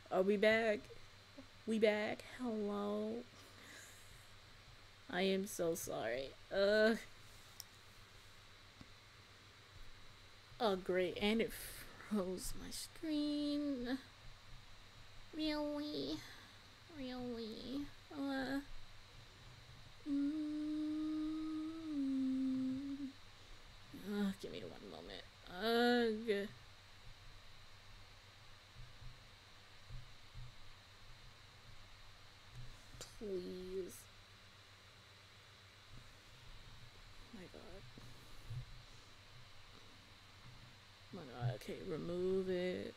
Are we back? We back? Hello? I am so sorry. Oh great, and it froze my screen. Really? Really? Mm, give me one moment. Ugh. Please. My god. My god. Okay, remove it.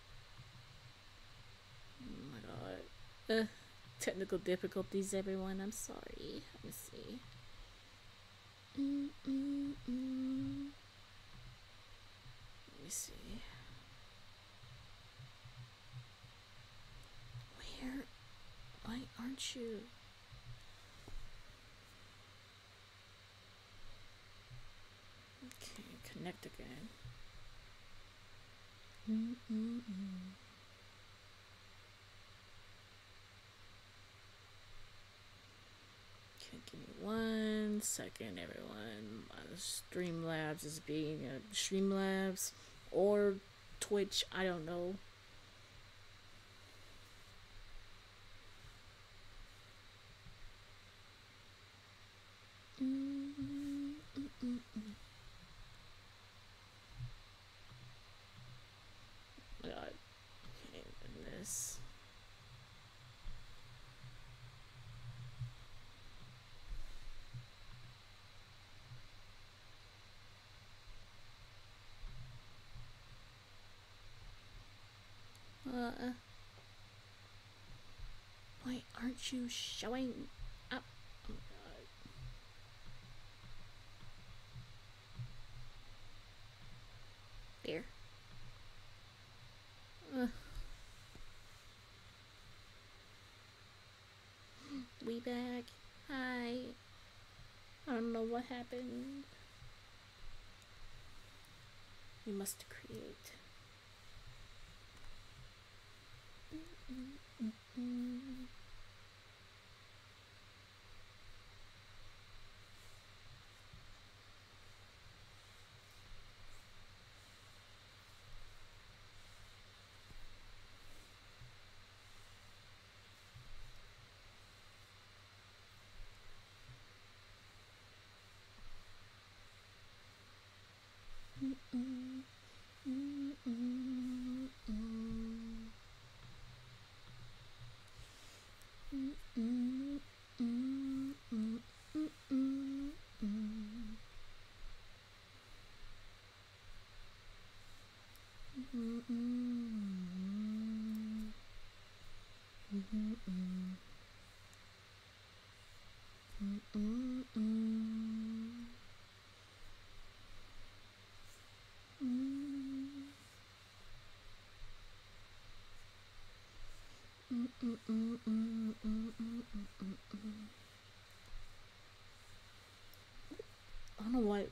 Oh my god. Technical difficulties, everyone. I'm sorry. Let me see. Let me see. Where? Why aren't you? Okay, connect again. Okay, give me 1 second, everyone. Streamlabs is being Streamlabs or Twitch. I don't know. God. Okay, and this. Why aren't you showing up? Oh god. There. We back. Hi. I don't know what happened. We must create. I don't know what.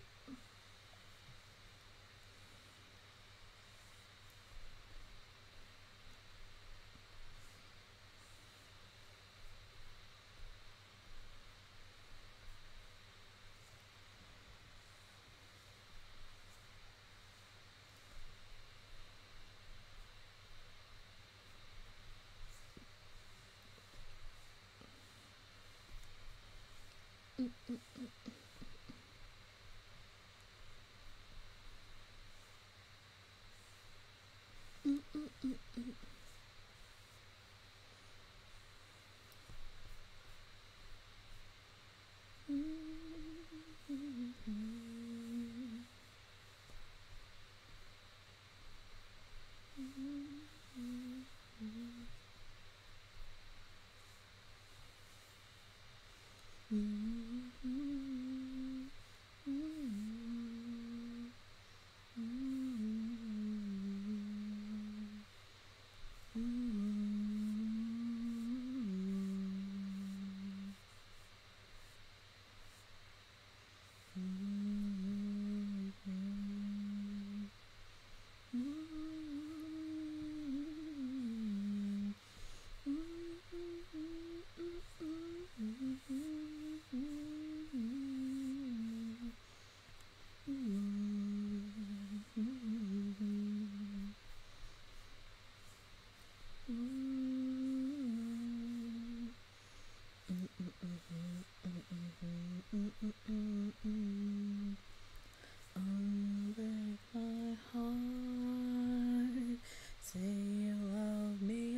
Mm, mm, mm, mm, mm, mm, mm, mm, mm. Unbreak my heart, say you love me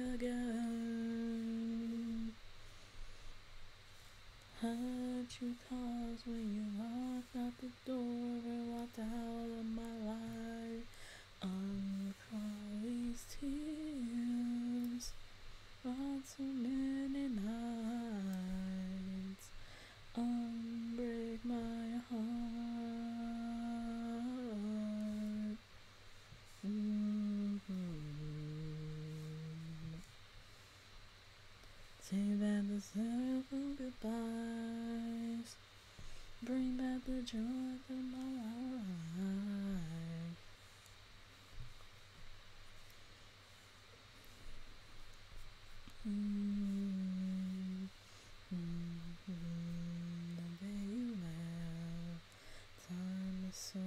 again. Hurt you cause when you walked out the door and walked out of my life. Uncry these tears, on so many nights. Unbreak my heart. Say that the simple goodbyes bring back the joy to my life. The day you left, time is so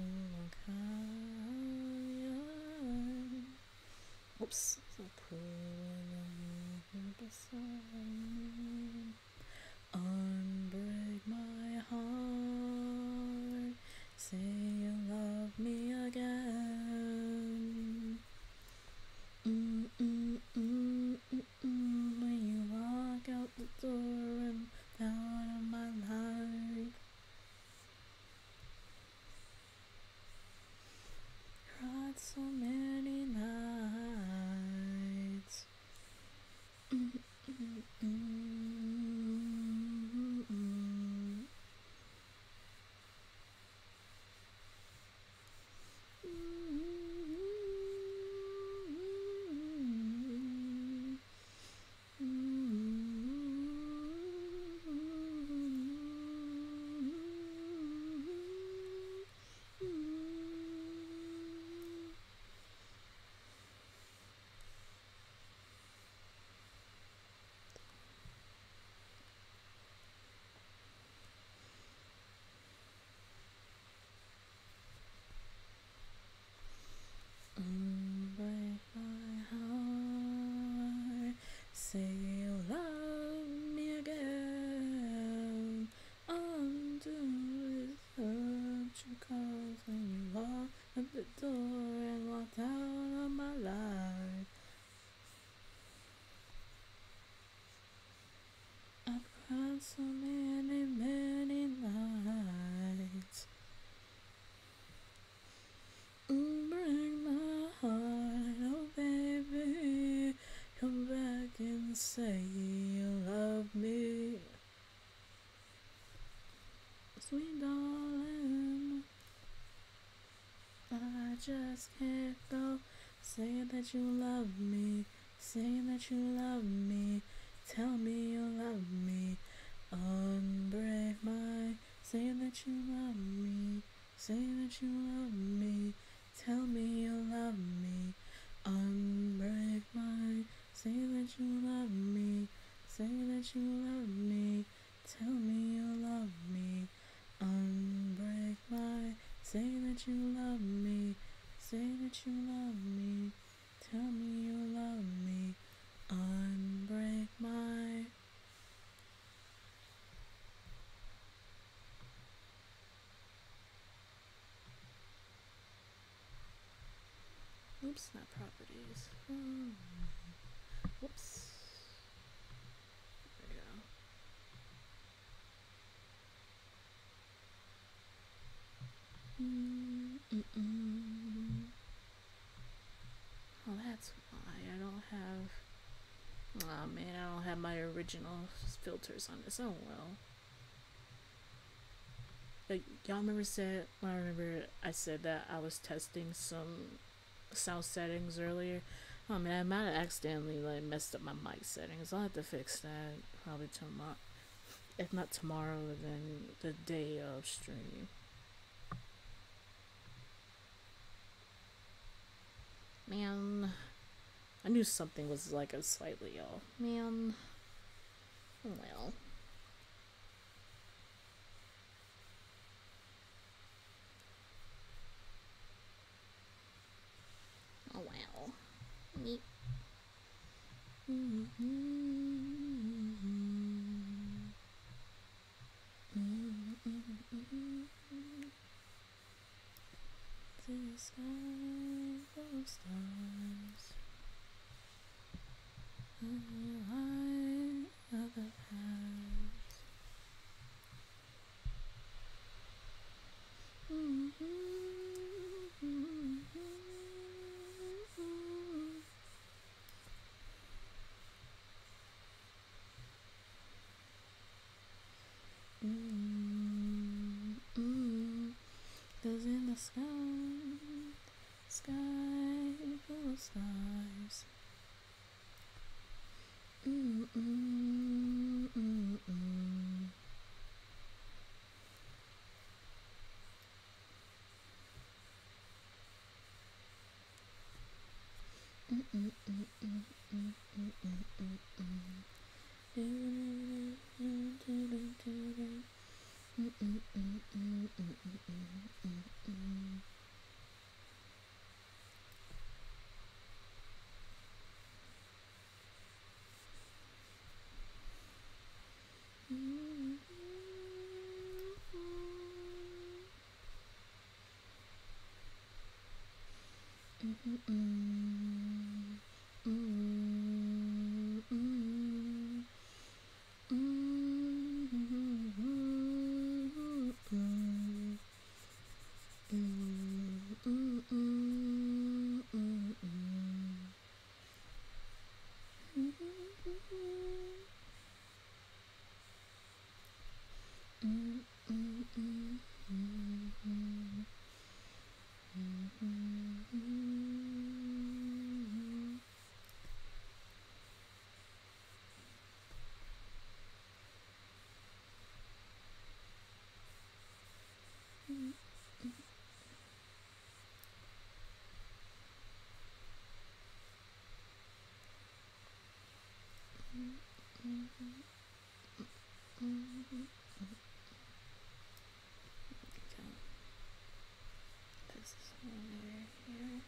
unkind. Oops, so cruel when you beside me. Unbreak my heart, say you love me again. When you walk out the door and out of my life, cried so many nights. Break my heart, say you love me again. Undo this hurt you caused when you walked at the door and walked out of my life. I've cried so many, many nights. Break my heart, oh baby, come back and say you love me. Sweet darling, I just can't go. Say that you love me, say that you love me, tell me you love me. Unbreak my, say that you love me, say that you love me, tell me you love me. Unbreak my, say that you love me, say that you love me, tell me you love me. Unbreak my, say that you love me, say that you love me, tell me you love me. Unbreak my. Oops, not properties. Whoops. There we go. Oh, that's why I don't have. Oh man, I don't have my original filters on this. Oh well. Like, y'all remember I said that I was testing some sound settings earlier. Oh man, I might have accidentally like messed up my mic settings. I'll have to fix that probably tomorrow. If not tomorrow, then the day of stream. Man, I knew something was like a slightly off. Man, well. Oh well. Neat. To the sky full of stars, high of the past. Cause in the sky full of stars. This is one right here.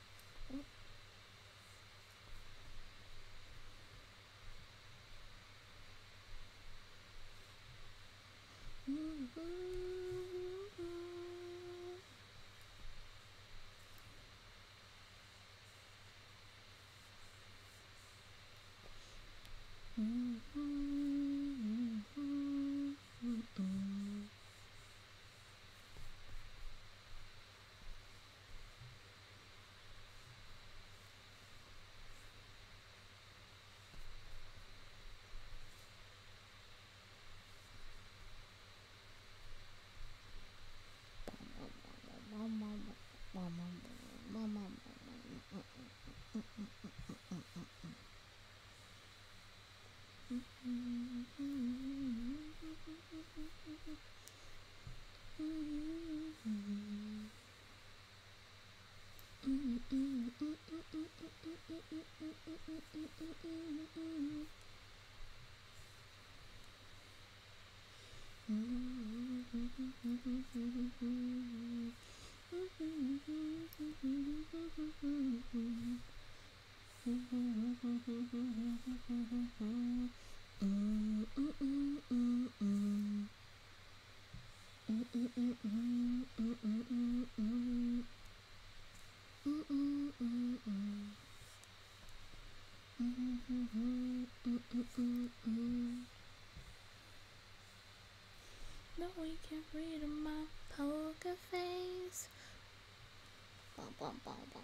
No, we can't read my poker face. Bum, bum, bum, bum.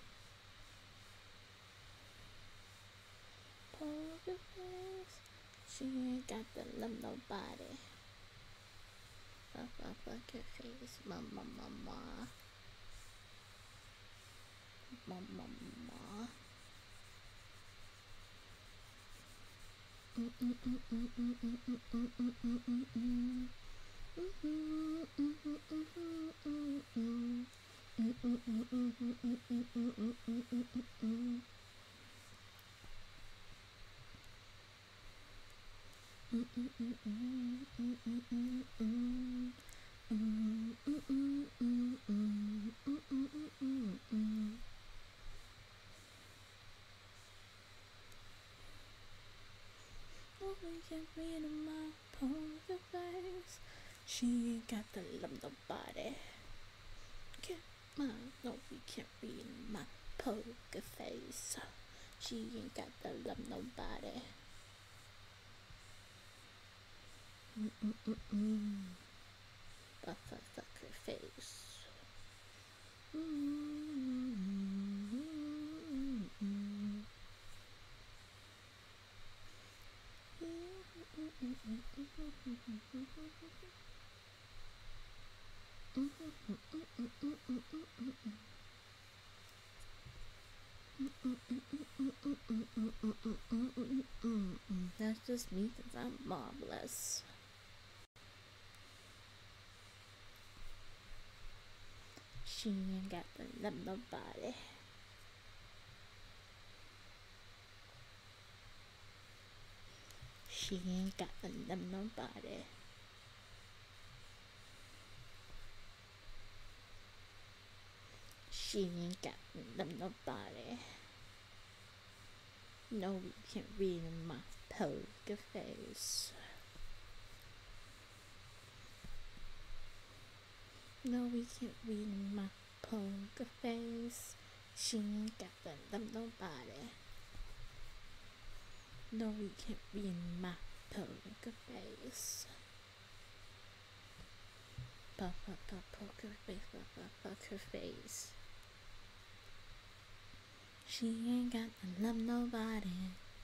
Poker face. She ain't got to love nobody. Poker face. Mama, mama. Mama, mama. We can't read in my poker face. She ain't got to love nobody. No, we can't read in my poker face. She ain't got to love nobody. But fuck her face. That's just me because I'm marvelous. She ain't got to love nobody. She ain't got to love nobody. She ain't got to love nobody. No, we can't read in my poker face. No, we can't read in my poker face. She ain't got to love nobody. No, we can't read in my poker face. Poker face, poker face. She ain't got to love nobody.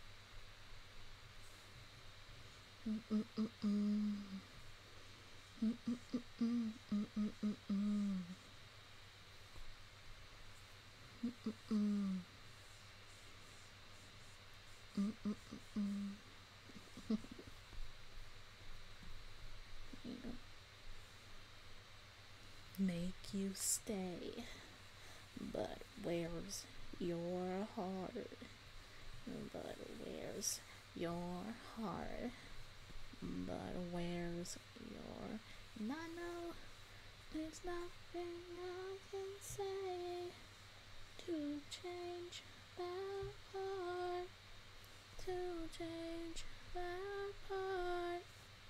Make you stay, but where's your heart? But where's your heart? But where's your... And I know there's nothing I can say to change that heart, to change that heart.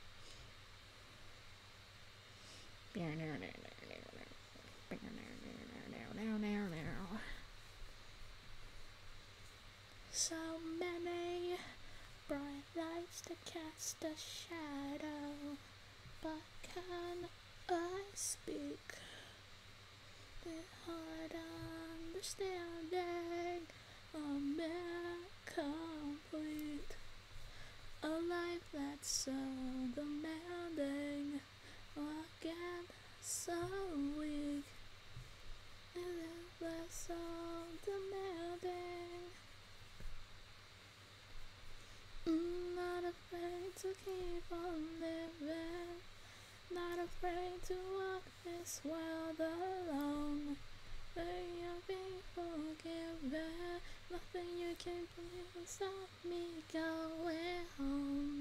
So many bright lights to cast a shadow, but can I speak? The hard understanding, a mere complete, a life that's so demanding, again so weak, a life that's so demanding. Not afraid to keep on living, not afraid to walk this world alone. May I be forgiven, nothing you can do to stop me going home.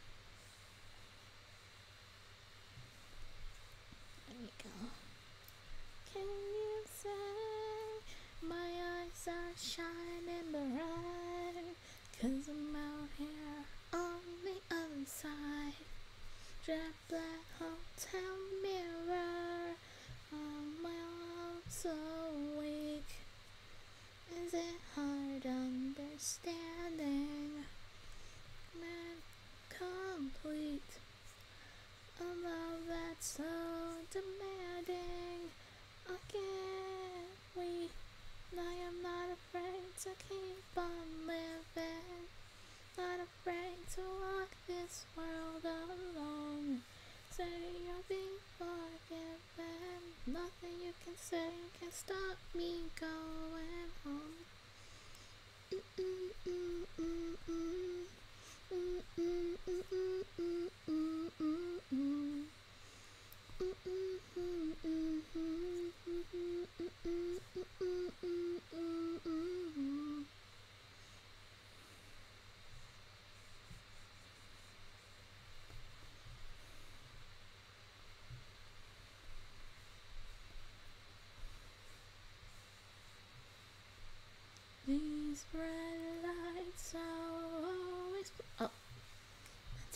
There we go. Can you say my eyes are shining bright? 'Cause I'm out here on the other side. Jet black hotel mirror. My arms so weak. Is it hard understanding? Man, complete. A love that's so demanding. Again, I am not afraid to keep on living, not afraid to walk this world alone. Say you'll be forgiven, nothing you can say can stop me going home.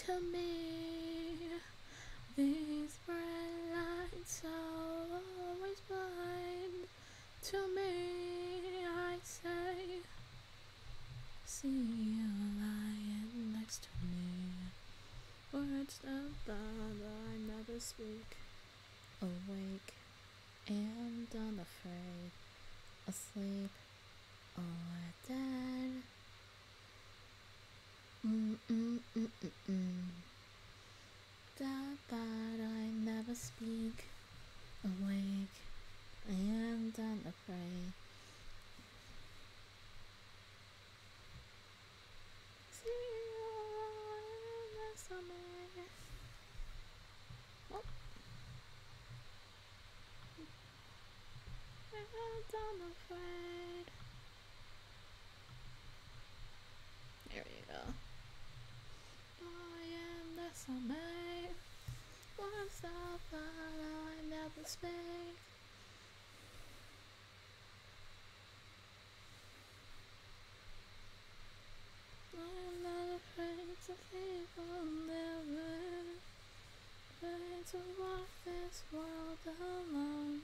to me. These bright lights are always blind to me, I say. See you lying next to me. Words of love I never speak. Awake and unafraid, asleep or dead. Doubt that I never speak. Awake and unafraid. See you in the summer. Oh. And unafraid. There you go. I am the summer. Words of love I never speak. I'm not afraid to leave on never. Afraid to walk this world alone.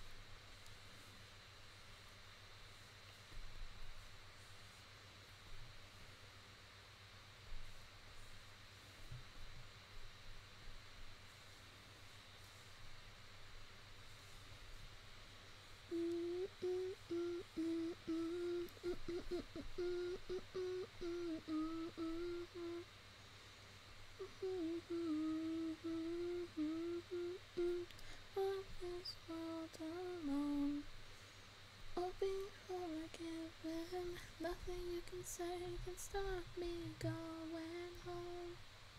Walk this world alone. Hoping for a given. Nothing you can say can stop me going home.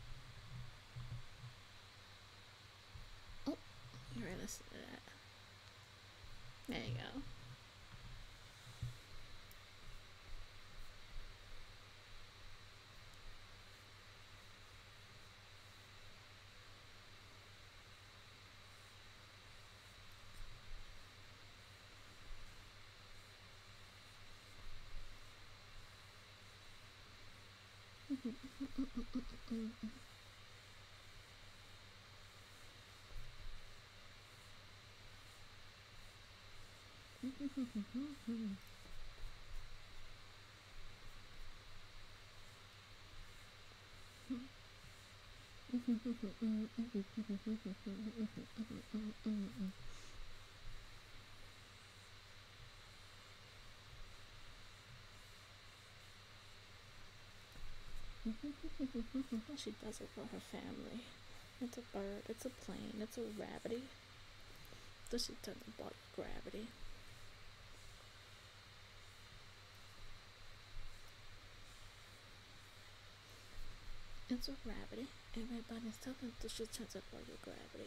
Oh, you already listened to that. There you go. She does it for her family. It's a bird, it's a plane, it's a rabbity. Does she tell about gravity? It's a rabbity. Everybody's telling that she turns up all your gravity.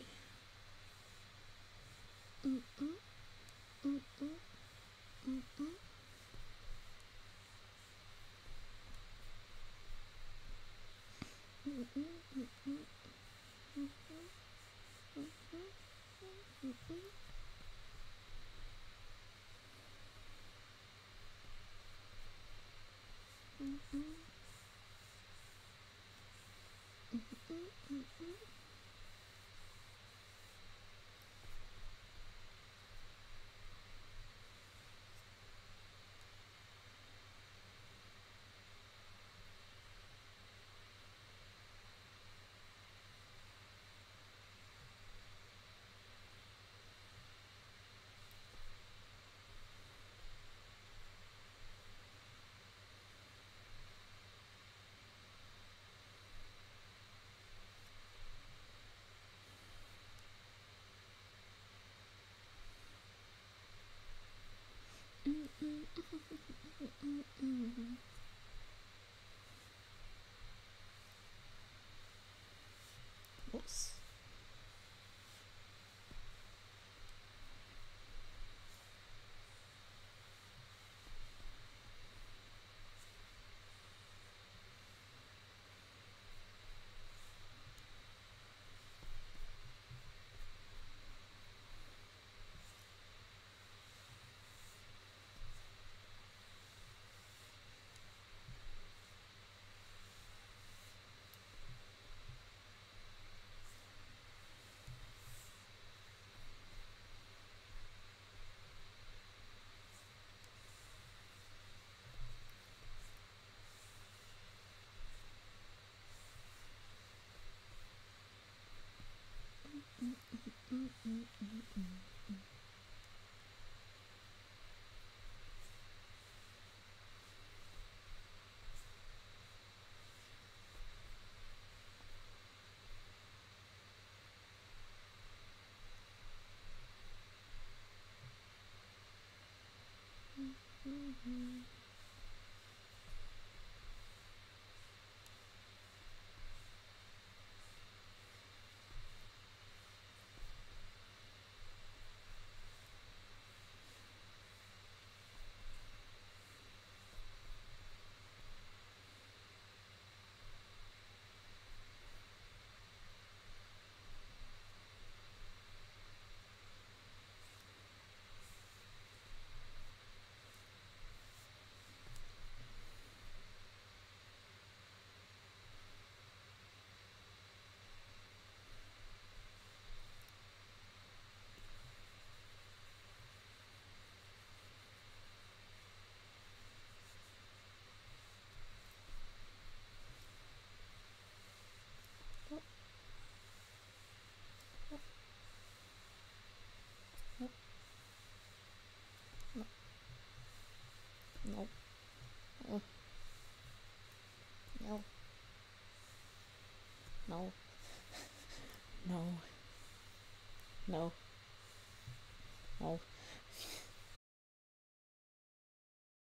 No, no, no, no.